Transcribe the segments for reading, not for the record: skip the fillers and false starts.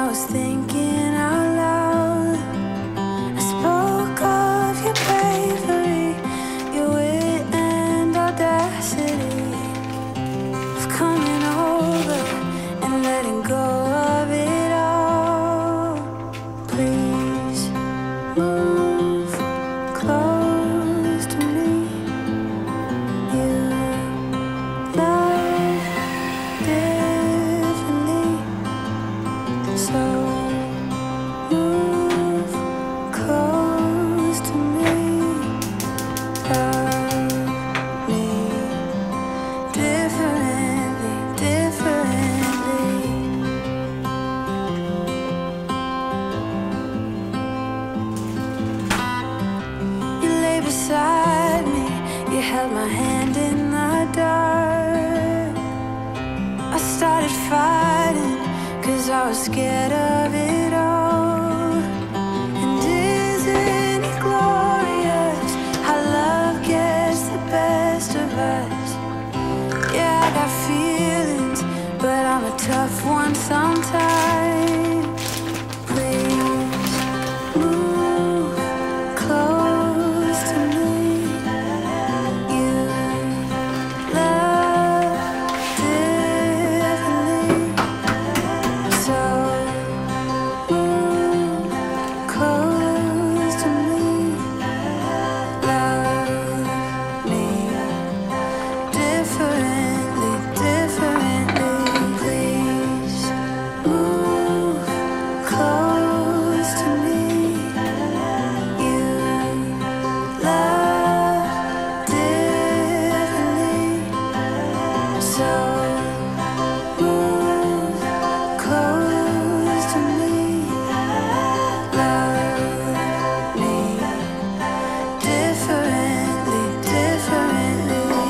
was thinking out loud. I spoke of your bravery, your wit and audacity, of coming over and letting go of it all. Please move close to me. You love differently, so move close to me. Love me differently, differently. You lay beside me, you held my hand in the dark. I started fighting, 'cause I was scared of it all. And isn't it glorious how love gets the best of us? Yeah, I got feelings, but I'm a tough one sometimes. Please move close to me. You love differently, so move close to me. Love me differently, differently. Please move close to me. You love differently, so move close to me. Love me differently, differently.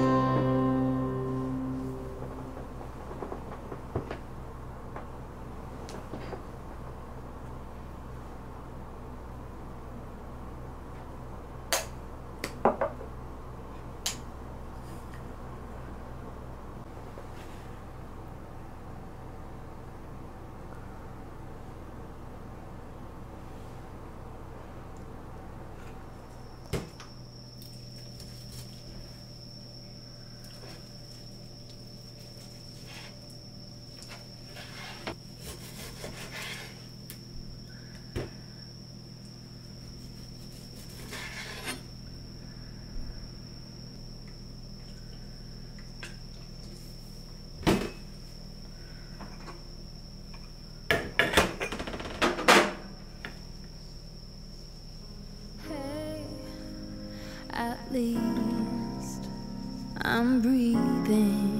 Hey, at least I'm breathing.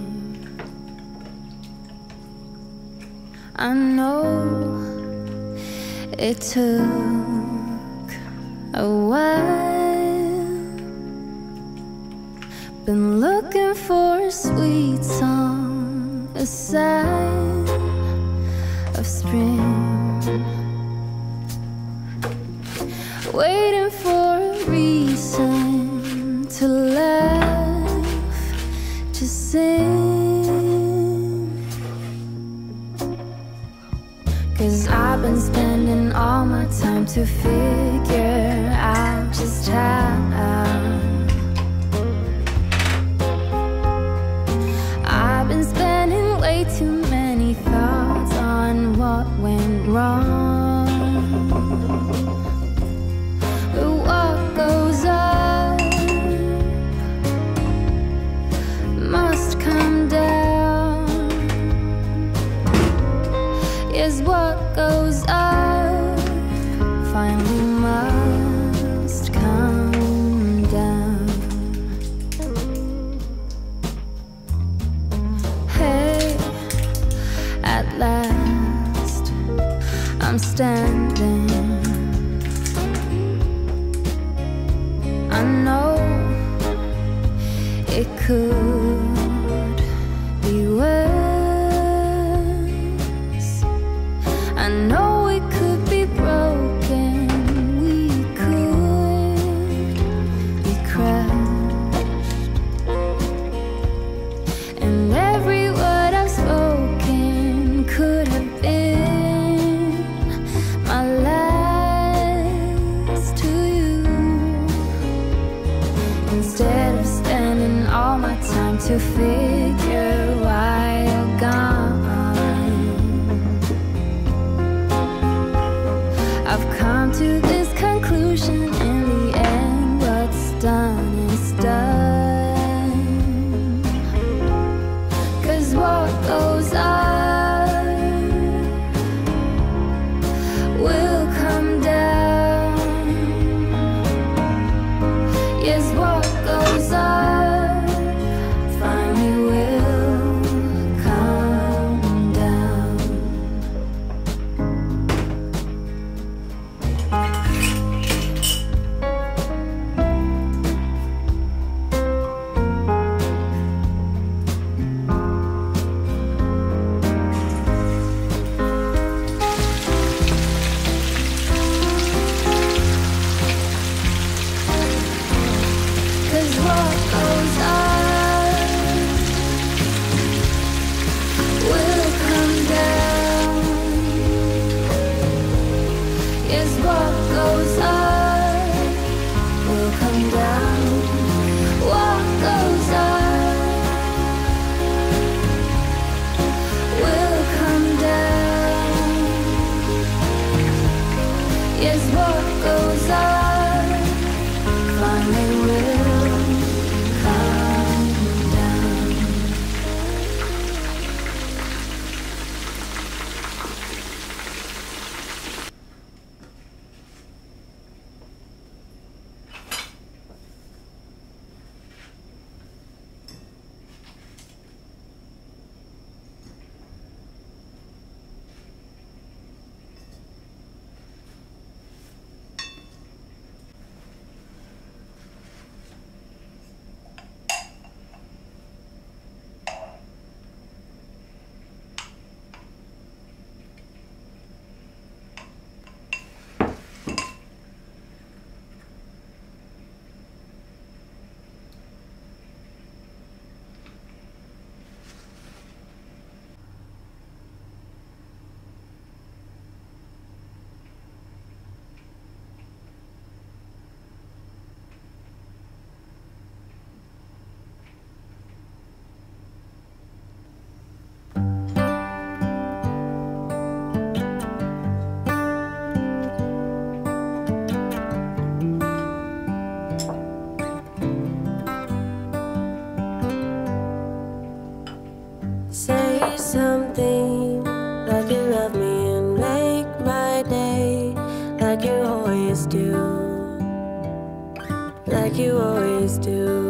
I know it took a while. Been looking for a sweet song, a sign of spring. Waiting for a reason to laugh, to sing. 'Cause I've been spending all my time to figure out just how I've been spending way too many thoughts on what went wrong. But what goes up must come down. Yes, what goes up finally must come down. Hey, at last I'm standing. I know it could be worse. I know it could be broken. We could be crushed. And every word I've spoken could have been come to this conclusion. In the end, what's done is done. 'Cause what goes up will come down. Yes, what goes up finally will come down. 'Cause what goes up will come down. Yes, what goes up will come down. What goes up will come down. Yes, what goes up finally will come down. Say something like you love me and make my day, like you always do, like you always do.